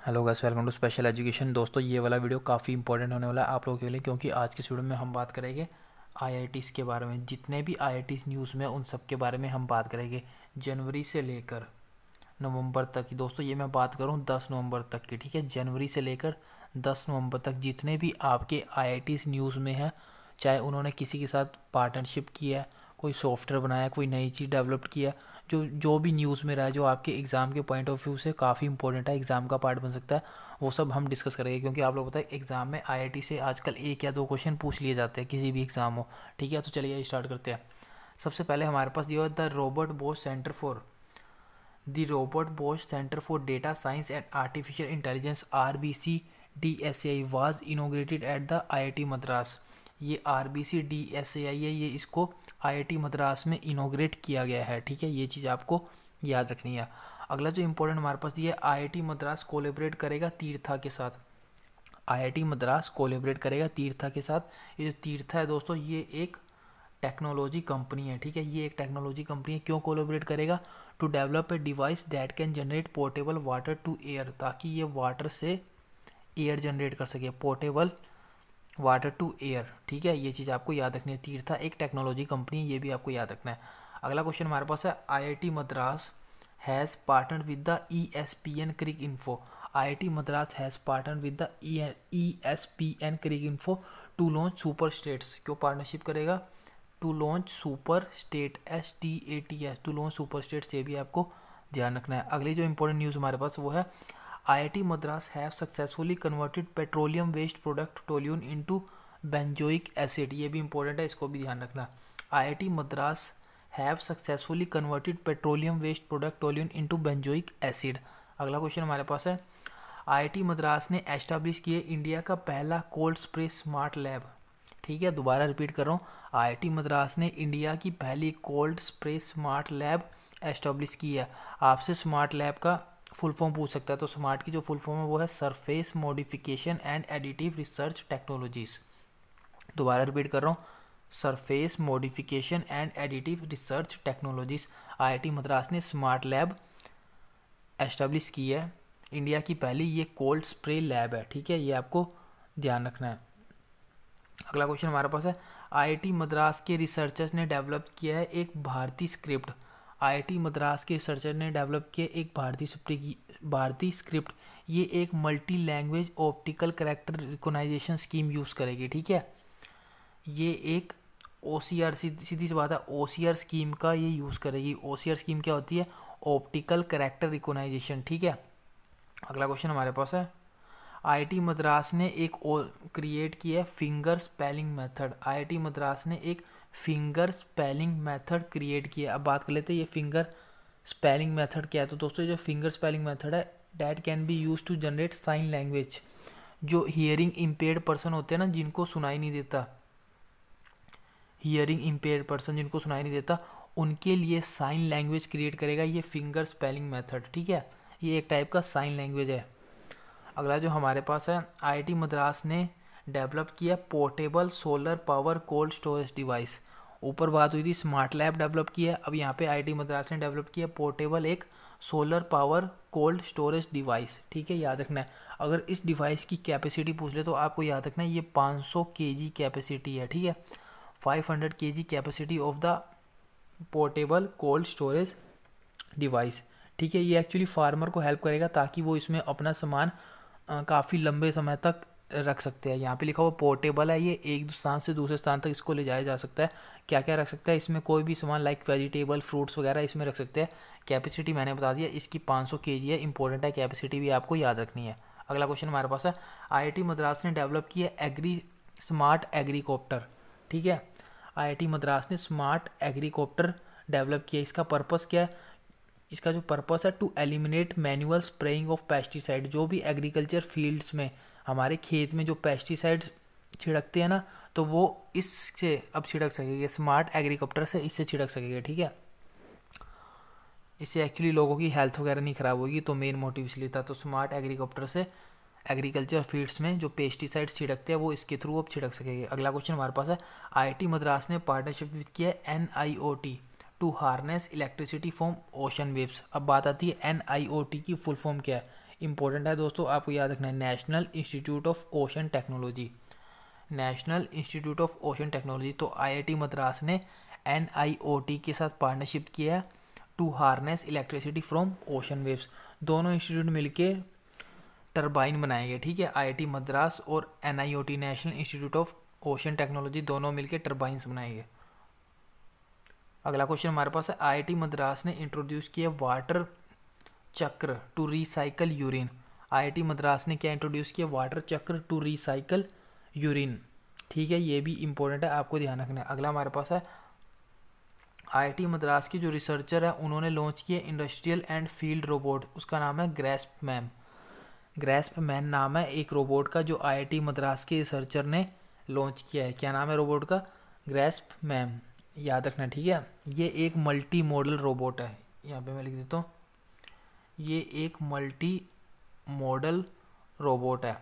Hello guys, welcome to special education. दोस्तों, ये वाला वीडियो काफ़ी इंपॉर्टेंट होने वाला है आप लोगों के लिए, क्योंकि आज के इस वीडियो में हम बात करेंगे आईआईटीज़ के बारे में। जितने भी आईआईटीज़ न्यूज़ में उन सब के बारे में हम बात करेंगे, जनवरी से लेकर नवंबर तक की। दोस्तों, ये मैं बात करूँ 10 नवंबर तक की, ठीक है। जनवरी से लेकर 10 नवंबर तक जितने भी आपके आईआईटीज़ न्यूज़ में है, चाहे उन्होंने किसी के साथ पार्टनरशिप किया है, कोई सॉफ्टवेयर बनाया, कोई नई चीज़ डेवलप किया, जो जो भी न्यूज़ में रहा है, जो आपके एग्ज़ाम के पॉइंट ऑफ व्यू से काफ़ी इंपॉर्टेंट है, एग्ज़ाम का पार्ट बन सकता है, वो सब हम डिस्कस करेंगे। क्योंकि आप लोग पता है एग्ज़ाम में आईआईटी से आजकल 1 या 2 क्वेश्चन पूछ लिए जाते हैं, किसी भी एग्ज़ाम हो, ठीक है। तो चलिए स्टार्ट करते हैं। सबसे पहले हमारे पास दिया हुआ the robot Bosch centre for data science and artificial intelligence RBCDSAI was inaugurated at the IIT Madras. ये RBCDSAI है, ये इसको IIT मद्रास में इनोग्रेट किया गया है, ठीक है। ये चीज़ आपको याद रखनी है। अगला जो इंपॉर्टेंट हमारे पास ये IIT मद्रास कोलेबरेट करेगा तीर्था के साथ। IIT मद्रास कोलेबरेट करेगा तीर्था के साथ। ये जो तीर्था है दोस्तों, ये एक टेक्नोलॉजी कंपनी है, ठीक है। ये एक टेक्नोलॉजी कंपनी है। क्यों कोलैबोरेट करेगा? To develop a device that can generate portable water to air, ताकि ये वाटर से एयर जनरेट कर सके, पोर्टेबल वाटर टू एयर, ठीक है। ये चीज़ आपको याद रखनी है। तीर्था एक टेक्नोलॉजी कंपनी है, ये भी आपको याद रखना है। अगला क्वेश्चन हमारे पास है IIT Madras has partner with the ESPN Cricinfo. IIT Madras has partner with the ESPN Cricinfo to launch super stats. क्यों पार्टनरशिप करेगा? To launch super stat, STATS, to launch super stat, ये भी आपको ध्यान रखना है। अगली जो इंपॉर्टेंट न्यूज़ हमारे पास वो है IIT Madras have successfully converted petroleum waste product toluene into benzoic acid. ये भी इंपॉर्टेंट है, इसको भी ध्यान रखना। IIT Madras have successfully converted petroleum waste product toluene into benzoic acid. अगला क्वेश्चन हमारे पास है IIT मद्रास ने एस्टैब्लिश किए इंडिया का पहला कोल्ड स्प्रे स्मार्ट लैब, ठीक है। दोबारा रिपीट कर रहा हूँ, IIT मद्रास ने इंडिया की पहली cold spray smart lab establish की है। आपसे स्मार्ट लैब का फुल फॉर्म पूछ सकता है, तो स्मार्ट की जो फुल फॉर्म है वो है surface modification and additive research technologies. दोबारा रिपीट कर रहा हूँ, surface modification and additive research technologies. IIT Madras ने स्मार्ट लैब एस्टैब्लिश की है, इंडिया की पहली ये कोल्ड स्प्रे लैब है, ठीक है। ये आपको ध्यान रखना है। अगला क्वेश्चन हमारे पास है IIT मद्रास के रिसर्चर्स ने डेवलप किया है एक भारतीय स्क्रिप्ट। IIT मद्रास के रिसर्चर ने डेवलप किया एक भारतीय स्क्रिप्ट। ये एक multi language optical character recognition scheme use करेगी, ठीक है। ये एक OCR, सीधी सी बात है, OCR स्कीम का ये यूज़ करेगी। OCR स्कीम क्या होती है? ऑप्टिकल कैरेक्टर रिकॉग्निशन, ठीक है। अगला क्वेश्चन हमारे पास है IIT मद्रास ने एक क्रिएट किया है finger spelling method. IIT Madras ने एक फिंगर स्पेलिंग मेथड क्रिएट किया। अब बात कर लेते हैं ये फिंगर स्पेलिंग मेथड क्या है। तो दोस्तों, ये जो फिंगर स्पेलिंग मेथड है, that can be use to generate sign language. जो हियरिंग इम्पेयर्ड पर्सन होते हैं ना, जिनको सुनाई नहीं देता, हियरिंग इम्पेयर्ड पर्सन जिनको सुनाई नहीं देता, उनके लिए साइन लैंग्वेज क्रिएट करेगा ये फिंगर स्पेलिंग मेथड, ठीक है। ये एक टाइप का साइन लैंग्वेज है। अगला जो हमारे पास है IIT मद्रास ने डेवलप किया portable solar power cold storage device. ऊपर बात हुई थी स्मार्ट लैब डेवलप किया, अब यहाँ पे IIT मद्रास ने डेवलप किया पोर्टेबल एक solar power cold storage device, ठीक है। याद रखना है, अगर इस डिवाइस की कैपेसिटी पूछ ले तो आपको याद रखना है ये 500 kg कैपेसिटी है, ठीक है। 500 kg capacity of the portable cold storage device, ठीक है। ये एक्चुअली फार्मर को हेल्प करेगा ताकि वो इसमें अपना सामान काफ़ी लंबे समय तक रख सकते हैं। यहाँ पे लिखा हुआ पोर्टेबल है, ये एक स्थान से दूसरे स्थान तक इसको ले जाया जा सकता है। क्या क्या रख सकता है इसमें? कोई भी सामान लाइक वेजिटेबल, फ्रूट्स वगैरह इसमें रख सकते हैं। कैपेसिटी मैंने बता दिया, इसकी 500 kg है, इंपॉर्टेंट है, कैपेसिटी भी आपको याद रखनी है। अगला क्वेश्चन हमारे पास है IIT मद्रास ने डेवलप किया स्मार्ट एग्रीकॉप्टर, ठीक है। IIT मद्रास ने स्मार्ट एग्रीकॉप्टर डेवलप किया। इसका पर्पस क्या है? इसका जो पर्पस है to eliminate manual spraying of pesticide. जो भी एग्रीकल्चर फील्ड्स में, हमारे खेत में जो पेस्टिसाइड्स छिड़कते हैं ना, तो वो इससे अब छिड़क सकेंगे, स्मार्ट एग्रीकॉप्टर से इससे छिड़क सकेंगे, ठीक है। इससे एक्चुअली लोगों की हेल्थ वगैरह नहीं ख़राब होगी, तो मेन मोटिव इसलिए था। तो स्मार्ट एग्रीकॉप्टर से एग्रीकल्चर फील्ड्स में जो पेस्टिसाइड्स छिड़कते हैं वो इसके थ्रू अब छिड़क सकेंगे। अगला क्वेश्चन हमारे पास है IIT मद्रास ने पार्टनरशिप विद किया NIOT to harness electricity from ocean waves. अब बात आती है NIOT की फुल फॉर्म क्या है? इंपॉर्टेंट है दोस्तों, आपको याद रखना है national institute of ocean technology, national institute of ocean technology. तो आईआईटी मद्रास ने एनआईओटी के साथ पार्टनरशिप किया है to harness electricity from ocean waves. दोनों इंस्टीट्यूट मिलके टरबाइन बनाएंगे, ठीक है। आईआईटी मद्रास और NIOT national institute of ocean technology दोनों मिलके टरबाइंस बनाएंगे। अगला क्वेश्चन हमारे पास है, आईआईटी मद्रास ने इंट्रोड्यूस किया water Chakra to recycle urine. IIT Madras ने क्या इंट्रोड्यूस किया? Water Chakra to recycle urine, ठीक है। ये भी इंपॉर्टेंट है, आपको ध्यान रखना है। अगला हमारे पास है, आईआईटी मद्रास की जो रिसर्चर है उन्होंने लॉन्च किया इंडस्ट्रियल एंड फील्ड रोबोट, उसका नाम है ग्रेस्पमैन। ग्रेस्पमैन नाम है एक रोबोट का जो आईआईटी मद्रास के रिसर्चर ने लॉन्च किया है। क्या नाम है रोबोट का? ग्रेस्पमैन, याद रखना, ठीक है। ये एक मल्टी मॉडल रोबोट है, यहाँ पे मैं लिख देता हूँ, ये एक मल्टी मॉडल रोबोट है,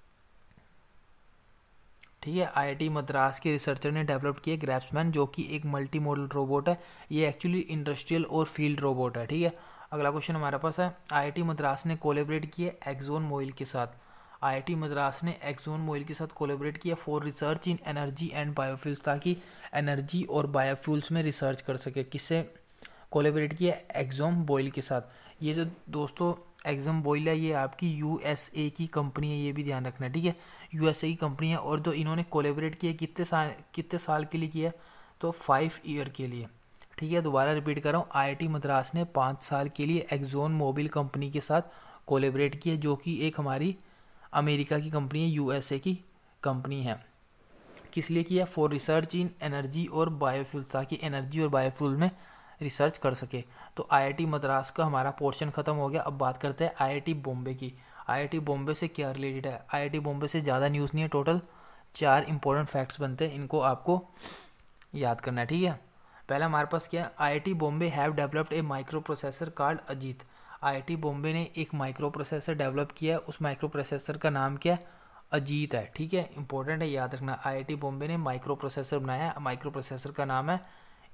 ठीक है। आईआईटी मद्रास के रिसर्चर ने डेवलप किया ग्रेस्पमैन, जो कि एक मल्टी मॉडल रोबोट है। ये एक्चुअली इंडस्ट्रियल और फील्ड रोबोट है, ठीक है। अगला क्वेश्चन हमारे पास है, आईआईटी मद्रास ने कोलैबोरेट किया एक्सॉन मोबिल के साथ। आईआईटी मद्रास ने एक्सॉन मोबिल के साथ कोलैबोरेट किया for research in energy and biofuels, ताकि एनर्जी और बायोफ्यूल्स में रिसर्च कर सके। किससे कोलैबोरेट किया? एक्सॉन मोबिल के साथ। ये जो दोस्तों एक्सॉन मोबिल है ये आपकी यूएसए की कंपनी है, ये भी ध्यान रखना है, ठीक है। यूएसए की कंपनी है, और जो इन्होंने कोलैबोरेट किया कितने साल के लिए किया? तो 5 ईयर के लिए, ठीक है। दोबारा रिपीट कर रहा हूँ, आईआईटी मद्रास ने 5 साल के लिए एक्सॉन मोबिल कंपनी के साथ कोलैबोरेट किया, जो कि एक हमारी अमेरिका की कंपनी है, यूएसए की कंपनी है। किस लिए किया? फॉर रिसर्च इन एनर्जी और बायोफ्यूल्स, ताकि एनर्जी और बायोफ्यूल में रिसर्च कर सके। तो आईआईटी मद्रास का हमारा पोर्शन खत्म हो गया। अब बात करते हैं आईआईटी बॉम्बे की। आईआईटी बॉम्बे से क्या रिलेटेड है? आईआईटी बॉम्बे से ज़्यादा न्यूज़ नहीं है, टोटल 4 इंपॉर्टेंट फैक्ट्स बनते हैं, इनको आपको याद करना है, ठीक है। पहला हमारे पास क्या है? IIT Bombay have developed a microprocessor called Ajit. IIT Bombay ने एक माइक्रो प्रोसेसर डेवलप किया है, उस माइक्रो प्रोसेसर का नाम क्या है? अजीत है, ठीक है। इंपॉर्टेंट है, याद रखना। आईआईटी बॉम्बे ने माइक्रो प्रोसेसर बनाया, माइक्रो प्रोसेसर का नाम है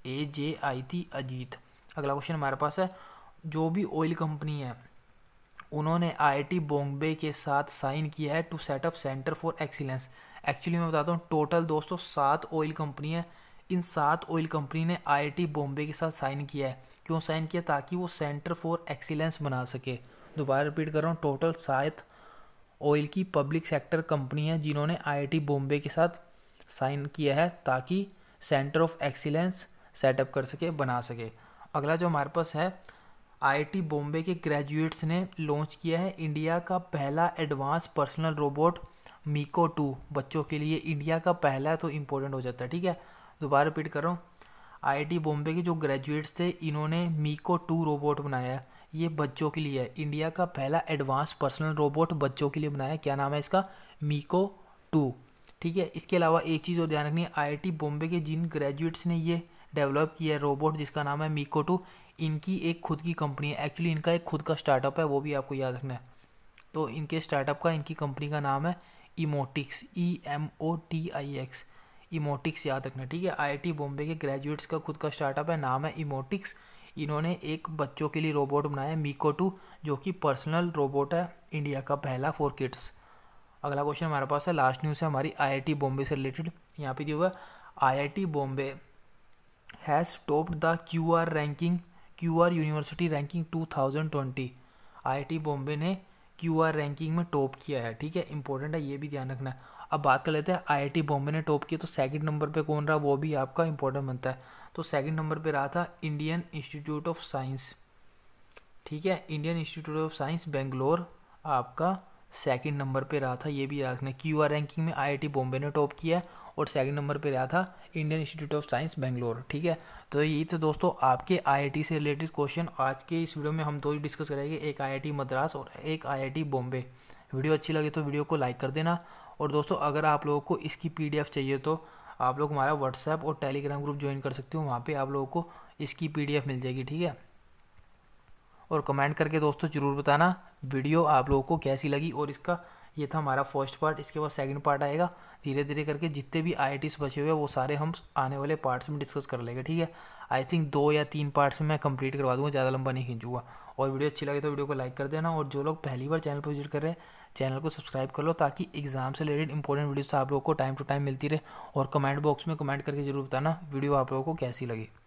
AJIT अजीत। अगला क्वेश्चन हमारे पास है, जो भी ऑयल कंपनी है उन्होंने आईआईटी बॉम्बे के साथ साइन किया है to set up centre for excellence. Actually मैं बताता हूँ, टोटल दोस्तों 7 ऑयल कंपनी है। इन 7 ऑयल कंपनी ने आईआईटी बॉम्बे के साथ साइन किया है। क्यों साइन किया? ताकि वो सेंटर फॉर एक्सीलेंस बना सके। दोबारा रिपीट कर रहा हूँ, टोटल 7 ऑयल की पब्लिक सेक्टर कंपनी है जिन्होंने आईआईटी बॉम्बे के साथ साइन किया है, ताकि सेंटर ऑफ एक्सीलेंस सेटअप कर सके, बना सके। अगला जो हमारे पास है, आईआईटी बॉम्बे के ग्रेजुएट्स ने लॉन्च किया है इंडिया का पहला एडवांस पर्सनल रोबोट मीको 2। बच्चों के लिए इंडिया का पहला, तो इम्पोर्टेंट हो जाता है, ठीक है। दोबारा रिपीट कर रहा हूँ, आईआईटी बॉम्बे के जो ग्रेजुएट्स थे इन्होंने मीको 2 रोबोट बनाया है। ये बच्चों के लिए है, इंडिया का पहला एडवांस पर्सनल रोबोट बच्चों के लिए बनाया। क्या नाम है इसका? मीको 2, ठीक है। इसके अलावा एक चीज़ और ध्यान रखनी है, आईआईटी बॉम्बे के जिन ग्रेजुएट्स ने ये डेवलप किया है रोबोट जिसका नाम है मीको 2, इनकी एक खुद की कंपनी है। एक्चुअली इनका एक खुद का स्टार्टअप है, वो भी आपको याद रखना है। तो इनके स्टार्टअप का, इनकी कंपनी का नाम है इमोटिक्स, EMOTIX, इमोटिक्स, याद रखना, ठीक है। आईआईटी बॉम्बे के ग्रेजुएट्स का खुद का स्टार्टअप है, नाम है इमोटिक्स। इन्होंने एक बच्चों के लिए रोबोट बनाया है मीको 2, जो कि पर्सनल रोबोट है, इंडिया का पहला फॉर किड्स। अगला क्वेश्चन हमारे पास है, लास्ट न्यूज़ है हमारी आईआईटी बॉम्बे से रिलेटेड। यहाँ पे दिया हुआ है, IIT Bombay has topped the QR university ranking 2020। IIT Bombay ने क्यूआर रैंकिंग में टॉप किया है, ठीक है। इंपॉर्टेंट है, ये भी ध्यान रखना है। अब बात कर लेते हैं, आईआईटी बॉम्बे ने टॉप किया तो सेकंड नंबर पे कौन रहा, वो भी आपका इंपॉर्टेंट बनता है। तो सेकंड नंबर पे रहा था इंडियन इंस्टीट्यूट ऑफ साइंस, ठीक है। Indian institute of science Bangalore आपका सेकंड नंबर पे रहा था, ये भी याद रखना। क्यूआर रैंकिंग में आईआईटी बॉम्बे ने टॉप किया है, और सेकंड नंबर पे रहा था Indian institute of science Bangalore, ठीक है। तो यही तो दोस्तों आपके आईआईटी से रिलेटेड क्वेश्चन। आज के इस वीडियो में हम 2 ही डिस्कस करेंगे, एक आईआईटी मद्रास और एक आईआईटी बॉम्बे। वीडियो अच्छी लगे तो वीडियो को लाइक कर देना। और दोस्तों अगर आप लोगों को इसकी PDF चाहिए तो आप लोग हमारा व्हाट्सएप और टेलीग्राम ग्रुप ज्वाइन कर सकते हो, वहाँ पर आप लोगों को इसकी PDF मिल जाएगी, ठीक है। और कमेंट करके दोस्तों ज़रूर बताना वीडियो आप लोगों को कैसी लगी और इसका ये था हमारा फर्स्ट पार्ट। इसके बाद सेकंड पार्ट आएगा। धीरे धीरे करके जितने भी IITs बचे हुए हैं वो सारे हम आने वाले पार्ट्स में डिस्कस कर लेंगे, ठीक है। आई थिंक 2 या 3 पार्ट्स में मैं कंप्लीट करवा दूंगा, ज़्यादा लंबा नहीं खींचूंगा। और वीडियो अच्छी लगे तो वीडियो को लाइक कर देना, और जो लोग पहली बार चैनल पर विजिट कर रहे हैं चैनल को सब्सक्राइब कर लो, ताकि एग्जाम से रिलेटेड इंपॉर्टेंट वीडियोस आप लोगों को टाइम टू टाइम मिलती रहे। और कमेंट बॉक्स में कमेंट करके जरूर बताना वीडियो आप लोगों को कैसी लगी।